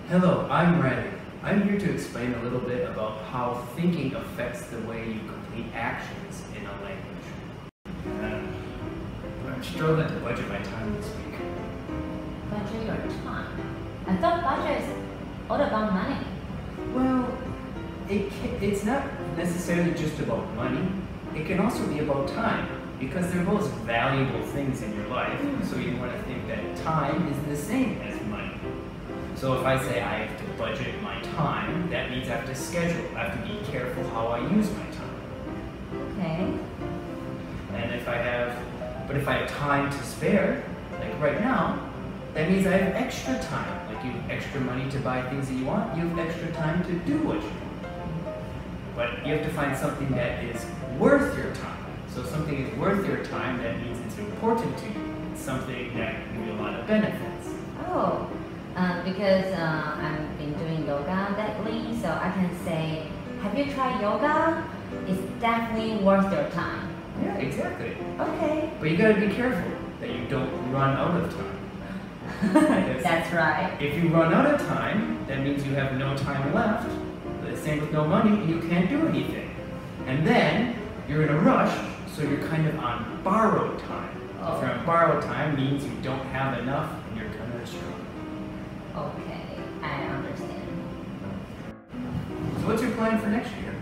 Hello, I'm Riley. I'm here to explain a little bit about how thinking affects the way you complete actions in a language. I'm struggling to budget my time this week. Budget your time? I thought budget is all about money. Well, it's not necessarily just about money. It can also be about time, because they're both valuable things in your life, so you want to think that time is the same as money. So if I say I have to budget my time, that means I have to schedule. I have to be careful how I use my time. Okay. And if I have time to spare, like right now, that means I have extra time. Like you have extra money to buy things that you want, you have extra time to do what you want. But you have to find something that is worth your time. So if something is worth your time, that means it's important to you. It's something that can give you a lot of benefits. Oh, because I've been doing yoga lately, so I can say, have you tried yoga? It's definitely worth your time. Yeah, exactly. Okay. But you gotta be careful that you don't run out of time. That's right. If you run out of time, that means you have no time left. The same with no money, and you can't do anything. And then you're in a rush, so you're kind of on borrowed time. Oh. If you're on borrowed time, means you don't have enough, and you're gonna struggle. Okay, I understand. So what's your plan for next year?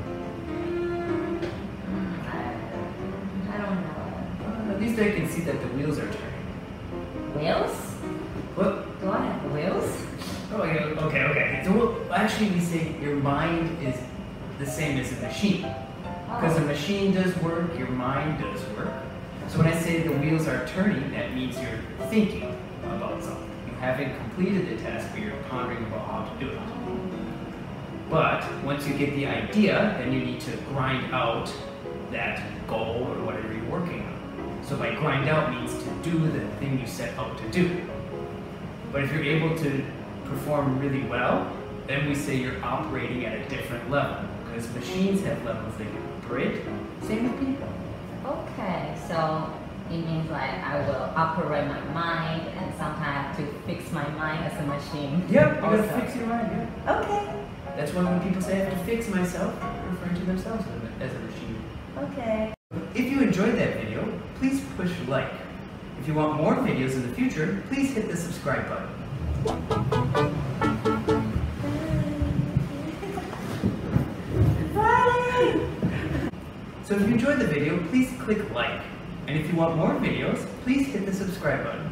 I don't know. At least I can see that the wheels are turning. Wheels? What? Do I have wheels? Oh, okay. So well, actually we say your mind is the same as a machine. Because a machine does work, your mind does work. So when I say the wheels are turning, that means you're thinking about something. You haven't completed the task, but you're pondering about how to do it. But once you get the idea, then you need to grind out that goal or whatever you're working on. So by grind out means to do the thing you set out to do. But if you're able to perform really well, then we say you're operating at a different level. Because machines have levels they can operate, same with people. Okay, so it means like I will operate my mind and sometimes I have to fix my mind as a machine. Yep, you gotta fix your mind, yeah. Okay. That's why when people say I have to fix myself, they're referring to themselves as a machine. Okay. If you enjoyed that video, please push like. If you want more videos in the future, please hit the subscribe button. So if you enjoyed the video, please click like. And if you want more videos, please hit the subscribe button.